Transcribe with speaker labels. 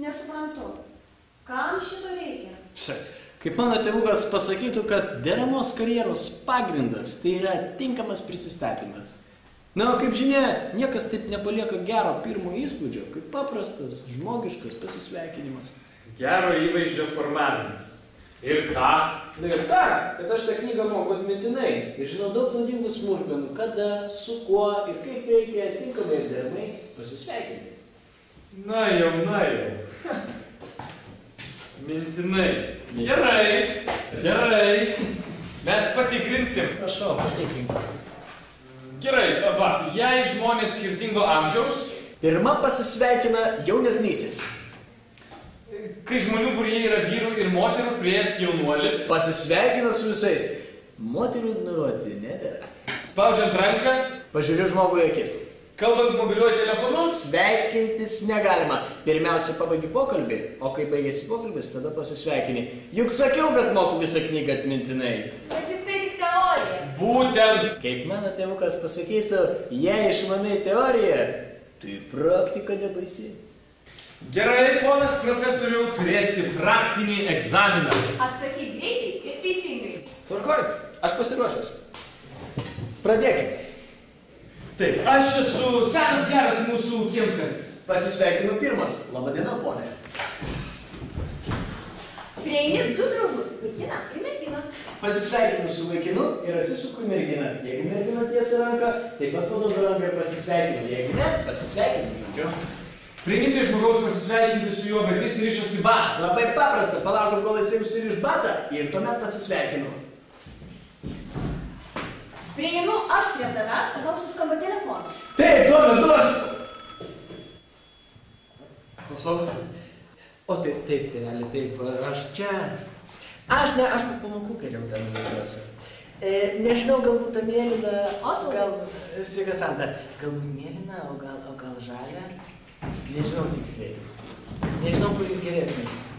Speaker 1: Nesuprantu. Kam šito reikia?
Speaker 2: Kaip mano tėvukas pasakytų, kad deramos karjeros pagrindas tai yra tinkamas prisistatymas. Na, o kaip žinia, niekas taip nepalieka gero pirmo įspūdžio, kaip paprastas, žmogiškas pasisveikinimas.
Speaker 3: Gero įvaizdžio formavimas. Ir ką?
Speaker 2: Na ir ką, kad aš tą knygą moku atmintinai ir žinau daug naudingų smulkmenų, kada, su kuo ir kaip reikia tinkamai ir deramai pasisveikinti.
Speaker 3: Na jau. Mintinai. Gerai. Mes patikrinsim.
Speaker 2: Prašau, patikrink.
Speaker 3: Gerai, va, jei žmonės skirtingo amžiaus.
Speaker 2: Pirma pasisveikina jaunesnysis.
Speaker 3: Kai žmonių būryje yra vyrų ir moterų, prieės jaunuolis.
Speaker 2: Pasisveikina su visais. Moterų ignoruoti nedėra.
Speaker 3: Spaudžiant ranką.
Speaker 2: Pažiūriu žmogui į akis.
Speaker 3: Kalbant mobiliuoju telefonu.
Speaker 2: Sveikintis negalima. Pirmiausia pabaigi pokalbį, o kai baigėsi pokalbis, tada pasisveikini. Juk sakiau, kad moku visą knygą atmintinai.
Speaker 1: Bet juk tai tik teorija.
Speaker 3: Būtent.
Speaker 2: Kaip mano tėvukas pasakytų, jei išmanai teoriją, tai praktika nebaisi.
Speaker 3: Gerai, ponas profesoriau, turėsi praktinį egzaminą.
Speaker 1: Atsakyk greitai ir teisingai.
Speaker 2: Tvarkoj, aš pasiruošęs. Pradėkime.
Speaker 3: Taip, aš esu senas geras mūsų kiemsargis.
Speaker 2: Pasisveikinu pirmas. Labadiena, ponė.
Speaker 1: Prieini du draugus, vaikiną ir merginą.
Speaker 2: Pasisveikinu su vaikinu ir atsisuku į merginą. Jeigu mergina tiesia ranką, taip pat paduodu ranką ir pasisveikinu. Jeigu ne, pasisveikinu žodžiu.
Speaker 3: Prieini prie žmogaus pasisveikinti su juo, bet jis rišasi batą.
Speaker 2: Labai paprasta, palaukiu, kol jisai užsiriš batą ir tuomet pasisveikinu.
Speaker 1: Prieinu aš prie tavęs, o tau suskamba telefonas.
Speaker 2: Taip, tuo metu aš... Klausau. O taip, tėveli, taip, aš čia... Aš po pamokų geriau ten važiuosiu. Nežinau, galbūt ta mėlyna... Sveika, Santa. Galbūt mėlyna, o gal žalia? Nežinau tiksliai. Nežinau, kuris geresnis.